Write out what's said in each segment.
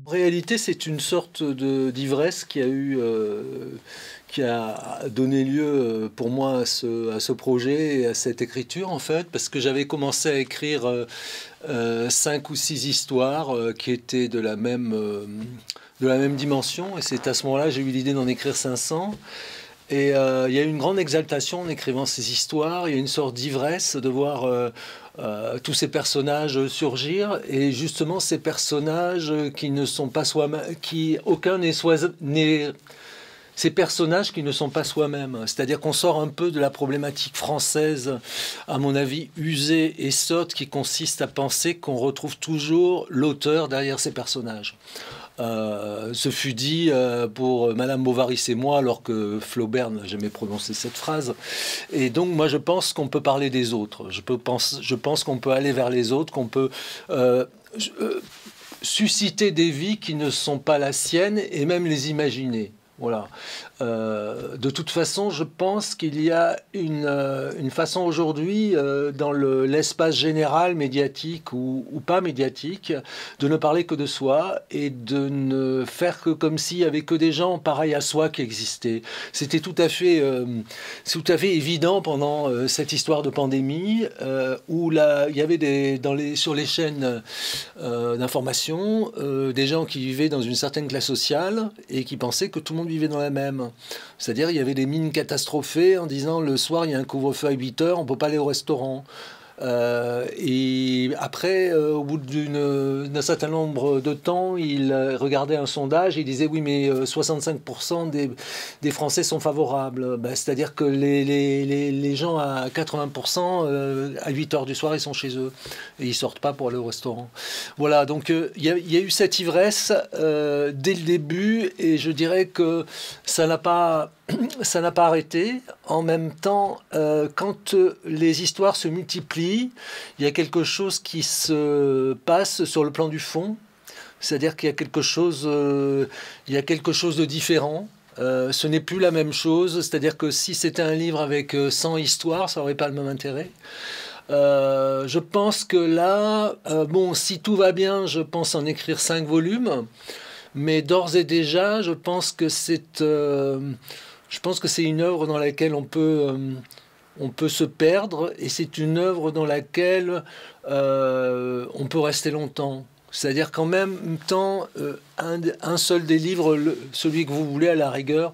En réalité, c'est une sorte d'ivresse qui a donné lieu pour moi à ce projet et à cette écriture, en fait, parce que j'avais commencé à écrire 5 ou 6 histoires qui étaient de la même dimension, et c'est à ce moment-là que j'ai eu l'idée d'en écrire 500. Et il y a eu une grande exaltation en écrivant ces histoires. Il y a une sorte d'ivresse de voir tous ces personnages surgir. Et justement, ces personnages qui ne sont pas soi-même, ces personnages qui ne sont pas soi-même. C'est-à-dire qu'on sort un peu de la problématique française, à mon avis, usée et sotte, qui consiste à penser qu'on retrouve toujours l'auteur derrière ces personnages. Ce fut dit pour Madame Bovary et moi, alors que Flaubert n'a jamais prononcé cette phrase. Et donc, moi, je pense qu'on peut parler des autres. Je pense qu'on peut aller vers les autres, qu'on peut susciter des vies qui ne sont pas la sienne et même les imaginer. Voilà. De toute façon, je pense qu'il y a une façon aujourd'hui, dans l'espace général, médiatique ou pas médiatique, de ne parler que de soi et de ne faire que comme s'il n'y avait que des gens pareils à soi qui existaient. C'était tout à fait évident pendant cette histoire de pandémie, où il y avait sur les chaînes d'information des gens qui vivaient dans une certaine classe sociale et qui pensaient que tout le monde vivait dans la même. C'est-à-dire, il y avait des mines catastrophées en disant le soir, il y a un couvre-feu à 8 heures, on ne peut pas aller au restaurant. Et après, au bout d'un certain nombre de temps, il regardait un sondage et il disait oui, mais 65% des Français sont favorables. Ben, c'est-à-dire que les gens à 80%, à 8 heures du soir, ils sont chez eux et ils sortent pas pour aller au restaurant. Voilà, donc il y a eu cette ivresse dès le début, et je dirais que ça n'a pas arrêté. En même temps, quand les histoires se multiplient, il y a quelque chose qui se passe sur le plan du fond. C'est-à-dire qu'il y a quelque chose de différent. Ce n'est plus la même chose. C'est-à-dire que si c'était un livre avec 100 histoires, ça n'aurait pas le même intérêt. Je pense que là, bon, si tout va bien, je pense en écrire 5 volumes. Mais d'ores et déjà, je pense que c'est une œuvre dans laquelle on peut se perdre, et c'est une œuvre dans laquelle on peut rester longtemps. C'est-à-dire qu'en même temps, un seul des livres, celui que vous voulez à la rigueur,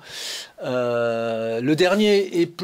le dernier est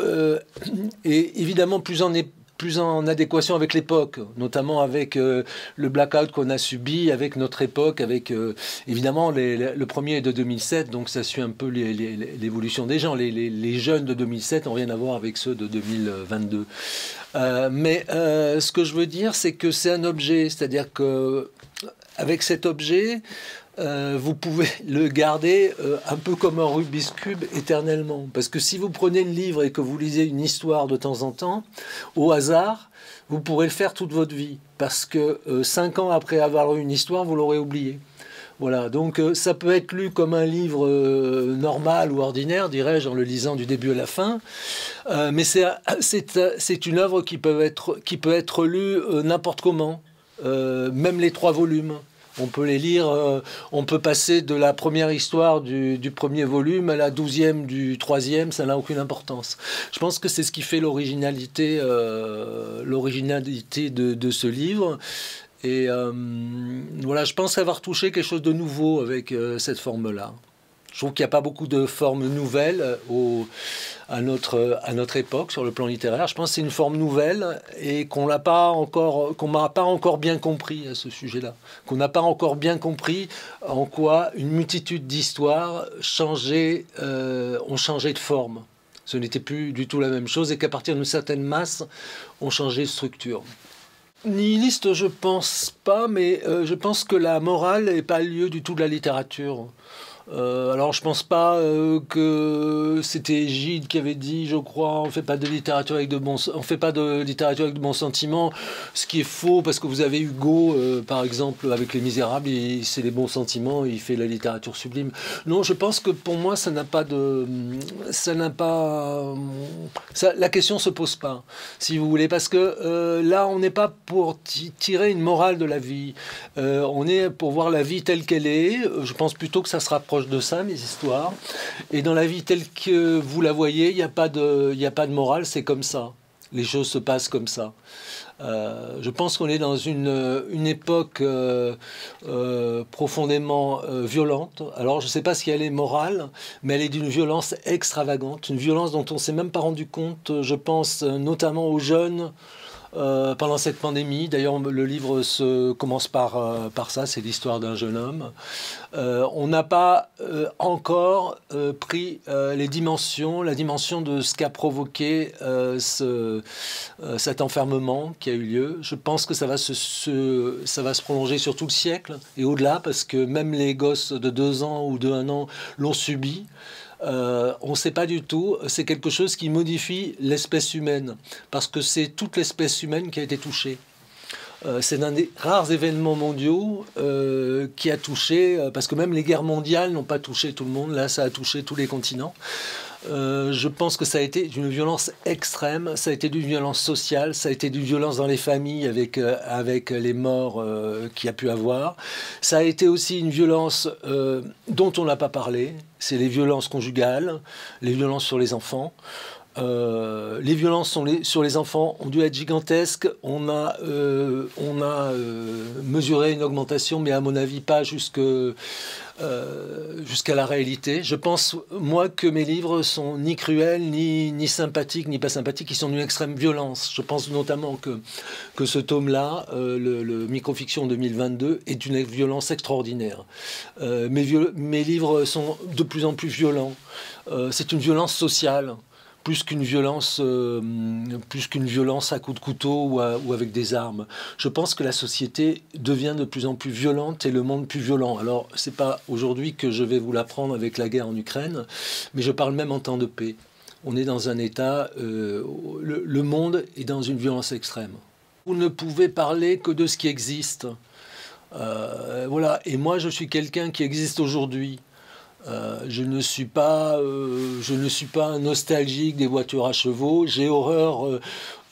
évidemment plus en adéquation avec l'époque, notamment avec le blackout qu'on a subi, avec notre époque, avec évidemment le premier est de 2007, donc ça suit un peu l'évolution des gens. Les jeunes de 2007 n'ont rien à voir avec ceux de 2022. Mais ce que je veux dire, c'est que c'est un objet, c'est-à-dire que avec cet objet, vous pouvez le garder un peu comme un Rubik's Cube éternellement. Parce que si vous prenez le livre et que vous lisez une histoire de temps en temps, au hasard, vous pourrez le faire toute votre vie. Parce que 5 ans après avoir eu une histoire, vous l'aurez oublié. Voilà, donc ça peut être lu comme un livre normal ou ordinaire, dirais-je, en le lisant du début à la fin. Mais c'est une œuvre qui peut être lue n'importe comment, même les 3 volumes. On peut les lire, on peut passer de la première histoire du premier volume à la 12e du 3e, ça n'a aucune importance. Je pense que c'est ce qui fait l'originalité de ce livre. Et voilà, je pense avoir touché quelque chose de nouveau avec cette forme-là. Je trouve qu'il n'y a pas beaucoup de formes nouvelles à notre époque sur le plan littéraire. Je pense que c'est une forme nouvelle et qu'on n'a pas encore bien compris à ce sujet-là. Qu'on n'a pas encore bien compris en quoi une multitude d'histoires ont changé de forme. Ce n'était plus du tout la même chose et qu'à partir d'une certaine masse, ont changé de structure. Nihiliste, je pense pas, mais je pense que la morale n'est pas le lieu du tout de la littérature. Alors je pense pas que c'était Gide qui avait dit, je crois, on fait pas de littérature avec on fait pas de littérature avec de bons sentiments, ce qui est faux parce que vous avez Hugo, par exemple, avec Les Misérables, c'est les bons sentiments, il fait la littérature sublime. Non, je pense que pour moi ça n'a pas de, la question se pose pas, si vous voulez, parce que là on n'est pas pour tirer une morale de la vie, on est pour voir la vie telle qu'elle est. Je pense plutôt que ça se rapproche de ça, mes histoires. Et dans la vie telle que vous la voyez, il n'y a pas de morale, c'est comme ça. Les choses se passent comme ça. Je pense qu'on est dans une époque profondément violente. Alors, je ne sais pas si elle est morale, mais elle est d'une violence extravagante, une violence dont on ne s'est même pas rendu compte. Je pense notamment aux jeunes. Pendant cette pandémie, d'ailleurs le livre commence par ça, c'est l'histoire d'un jeune homme. On n'a pas encore pris la dimension de ce qu'a provoqué cet enfermement qui a eu lieu. Je pense que ça va se prolonger sur tout le siècle et au-delà, parce que même les gosses de 2 ans ou de 1 an l'ont subi. On ne sait pas du tout, c'est quelque chose qui modifie l'espèce humaine, parce que c'est toute l'espèce humaine qui a été touchée. C'est un des rares événements mondiaux qui a touché, parce que même les guerres mondiales n'ont pas touché tout le monde, là ça a touché tous les continents. Je pense que ça a été d'une violence extrême, ça a été d'une violence sociale, ça a été d'une violence dans les familles avec les morts qu'il y a pu avoir. Ça a été aussi une violence dont on n'a pas parlé, c'est les violences conjugales, les violences sur les enfants. Les violences sur les enfants ont dû être gigantesques. On a mesuré une augmentation, mais à mon avis pas jusqu'à la réalité. Je pense, moi, que mes livres sont ni cruels, ni sympathiques, ni pas sympathiques. Ils sont d'une extrême violence. Je pense notamment que ce tome-là, le Microfiction 2022, est d'une violence extraordinaire. Mes livres sont de plus en plus violents. C'est une violence sociale. Plus qu'une violence à coups de couteau ou avec des armes. Je pense que la société devient de plus en plus violente et le monde plus violent. Alors, c'est pas aujourd'hui que je vais vous l'apprendre avec la guerre en Ukraine, mais je parle même en temps de paix. On est dans un état, le monde est dans une violence extrême. Vous ne pouvez parler que de ce qui existe. Voilà. Et moi, je suis quelqu'un qui existe aujourd'hui. Je ne suis pas un nostalgique des voitures à chevaux. J'ai horreur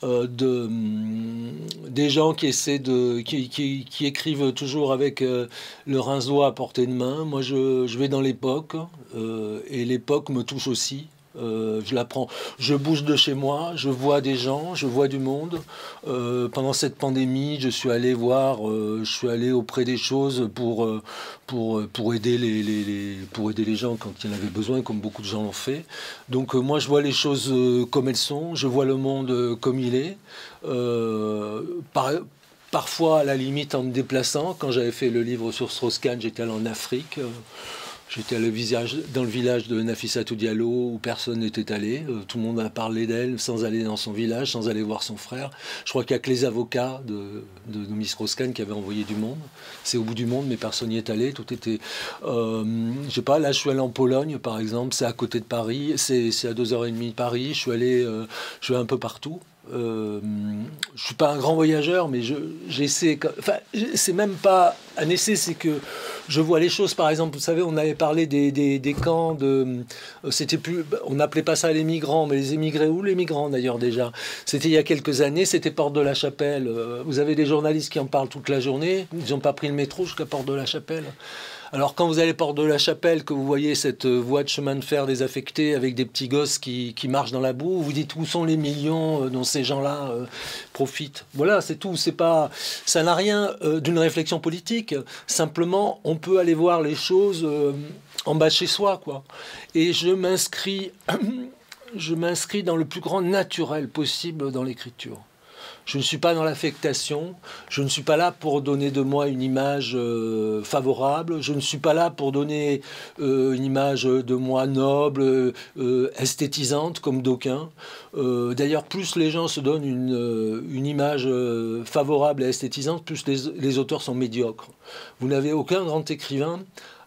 des gens qui essaient qui écrivent toujours avec le rinceau à portée de main. Moi, je vais dans l'époque et l'époque me touche aussi. Je la prends. Je bouge de chez moi, je vois des gens, je vois du monde. Pendant cette pandémie, je suis allé auprès des choses pour aider les gens quand il y en avait besoin, comme beaucoup de gens l'ont fait. Donc moi, je vois les choses comme elles sont, je vois le monde comme il est. Parfois, à la limite, en me déplaçant. Quand j'avais fait le livre sur Strauss-Kahn, j'étais allé en Afrique. J'étais dans le village de Nafissatou Diallo où personne n'était allé. Tout le monde a parlé d'elle sans aller dans son village, sans aller voir son frère. Je crois qu'il n'y a que les avocats de Miss Strauss-Kahn qui avaient envoyé du monde. C'est au bout du monde, mais personne n'y est allé. Tout était... je sais pas, là je suis allé en Pologne par exemple, c'est à côté de Paris, c'est à 2h30 de Paris. Je suis allé un peu partout. Je suis pas un grand voyageur, mais j'essaie. Enfin, c'est même pas un essai, c'est que je vois les choses. Par exemple, vous savez, on avait parlé des camps de. C'était plus. On n'appelait pas ça les migrants, mais les émigrés ou les migrants d'ailleurs déjà. C'était il y a quelques années. C'était Porte de la Chapelle. Vous avez des journalistes qui en parlent toute la journée. Ils n'ont pas pris le métro jusqu'à Porte de la Chapelle. Alors quand vous allez Porte de la Chapelle, que vous voyez cette voie de chemin de fer désaffectée avec des petits gosses qui marchent dans la boue, vous dites où sont les millions dont ces gens-là profitent. Voilà, c'est tout. C'est pas, ça n'a rien d'une réflexion politique. Simplement, on peut aller voir les choses en bas de chez soi, quoi. Et je m'inscris dans le plus grand naturel possible dans l'écriture. Je ne suis pas dans l'affectation, je ne suis pas là pour donner de moi une image favorable, je ne suis pas là pour donner une image de moi noble, esthétisante comme d'aucuns. D'ailleurs, plus les gens se donnent une image favorable et esthétisante, plus les auteurs sont médiocres. Vous n'avez aucun grand écrivain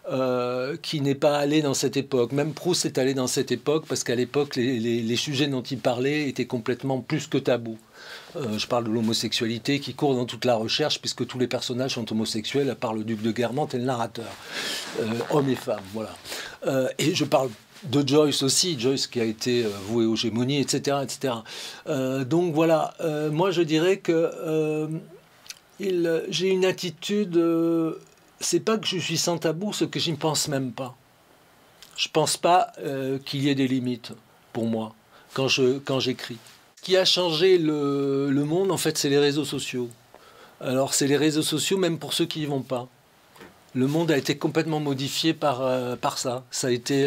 qui n'est pas allé dans cette époque. Même Proust est allé dans cette époque parce qu'à l'époque, les sujets dont il parlait étaient complètement plus que tabous. Je parle de l'homosexualité qui court dans toute la recherche puisque tous les personnages sont homosexuels à part le duc de Guermantes et le narrateur, hommes et femmes, voilà. Et je parle de Joyce aussi, Joyce qui a été vouée aux gémonies, etc. etc. Donc voilà, moi je dirais que j'ai une attitude, c'est pas que je suis sans tabou, c'est que je n'y pense même pas. Je pense pas qu'il y ait des limites pour moi quand j'écris. Ce qui a changé le monde, en fait, c'est les réseaux sociaux. Alors c'est les réseaux sociaux, même pour ceux qui n'y vont pas. Le monde a été complètement modifié par ça. Ça a été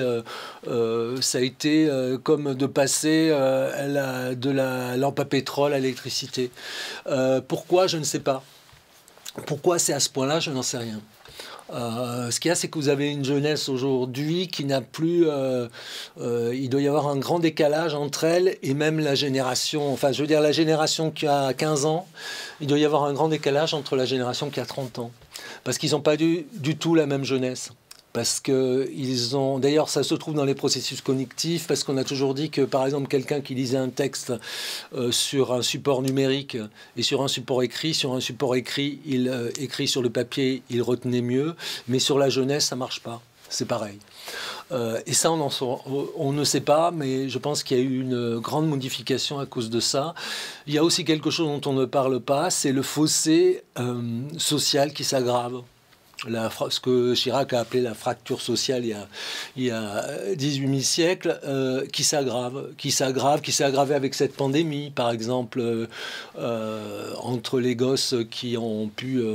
comme de passer de la lampe à pétrole à l'électricité. Pourquoi, je ne sais pas. Pourquoi c'est à ce point-là, je n'en sais rien. Ce qu'il y a, c'est que vous avez une jeunesse aujourd'hui qui n'a plus... il doit y avoir un grand décalage entre elle et même la génération... Enfin, je veux dire, la génération qui a 15 ans, il doit y avoir un grand décalage entre la génération qui a 30 ans. Parce qu'ils n'ont pas du tout la même jeunesse. Parce que ils ont... D'ailleurs, ça se trouve dans les processus cognitifs, parce qu'on a toujours dit que, par exemple, quelqu'un qui lisait un texte sur un support numérique et sur un support écrit, il écrit sur le papier, il retenait mieux, mais sur la jeunesse, ça marche pas. C'est pareil. Et ça, on ne sait pas, mais je pense qu'il y a eu une grande modification à cause de ça. Il y a aussi quelque chose dont on ne parle pas, c'est le fossé social qui s'aggrave. Ce que Chirac a appelé la fracture sociale il y a 18 000 siècles, qui s'est aggravé avec cette pandémie, par exemple, entre les gosses qui n'ont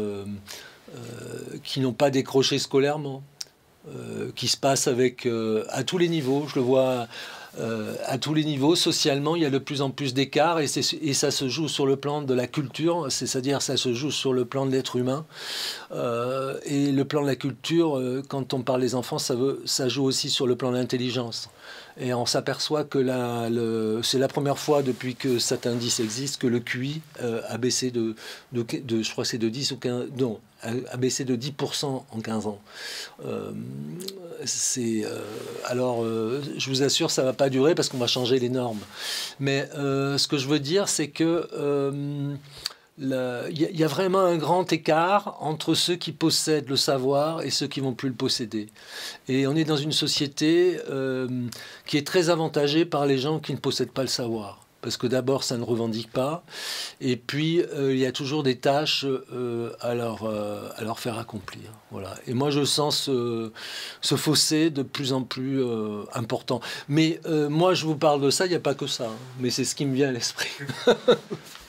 pas décroché scolairement, qui se passe à tous les niveaux, je le vois. À tous les niveaux, socialement, il y a de plus en plus d'écarts et ça se joue sur le plan de la culture, c'est-à-dire ça se joue sur le plan de l'être humain. Et le plan de la culture, quand on parle des enfants, ça joue aussi sur le plan de l'intelligence. Et on s'aperçoit que c'est la première fois depuis que cet indice existe que le QI a baissé je crois que c'est de 10 ou 15, non, a baissé de 10% en 15 ans. Alors, je vous assure, ça ne va pas durer parce qu'on va changer les normes. Mais ce que je veux dire, c'est que il y a vraiment un grand écart entre ceux qui possèdent le savoir et ceux qui ne vont plus le posséder. Et on est dans une société qui est très avantagée par les gens qui ne possèdent pas le savoir. Parce que d'abord, ça ne revendique pas. Et puis, il y a toujours des tâches à leur faire accomplir. Voilà. Et moi, je sens ce fossé de plus en plus important. Mais moi, je vous parle de ça, il n'y a pas que ça. Hein. Mais c'est ce qui me vient à l'esprit.